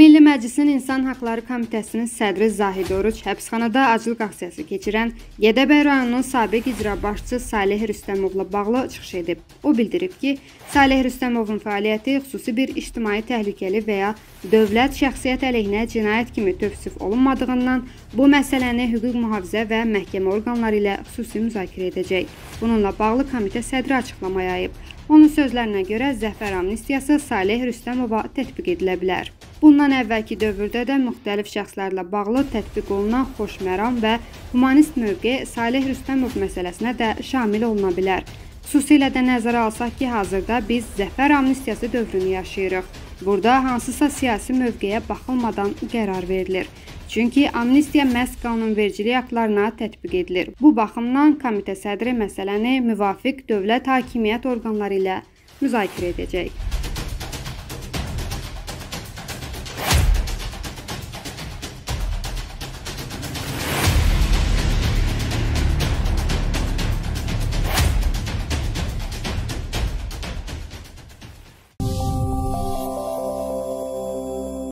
Milli Məclisin İnsan Haqları Komitəsinin sədri Zahid Oruç həbsxanada aclıq aksiyası keçirən Gədəbəy rayonunun sabiq icra başçısı Saleh Rüstəmovla bağlı çıxış edib. O bildirib ki, Saleh Rüstəmovun fəaliyyəti xüsusi bir ictimai təhlükəli və ya dövlət şəxsiyyət əleyhinə cinayət kimi tövsif olunmadığından bu məsələni hüquq mühafizə və məhkəmə orqanları ilə xüsusi müzakirə edəcək. Bununla bağlı komitə sədri açıqlama yayıb. Onun sözlərinə görə zəfər amnistiyası Saleh Rüstəmova tətbiq edilə bilər. Bundan əvvəlki dövrdə də müxtəlif şəxslərlə bağlı tətbiq olunan xoşməram və humanist mövqe Saleh Rüstəmov məsələsinə də şamil oluna bilər. Xüsusilə də nəzərə alsaq ki, hazırda biz zəfər amnistiyası dövrünü yaşayırıq. Burada hansısa siyasi mövqeyə baxılmadan qərar verilir. Çünki amnistiya məhz qanunvericilik aktlarına tətbiq edilir. Bu baxımdan komitə sədri məsələni müvafiq dövlət hakimiyyət orqanları ilə müzakirə edəcək.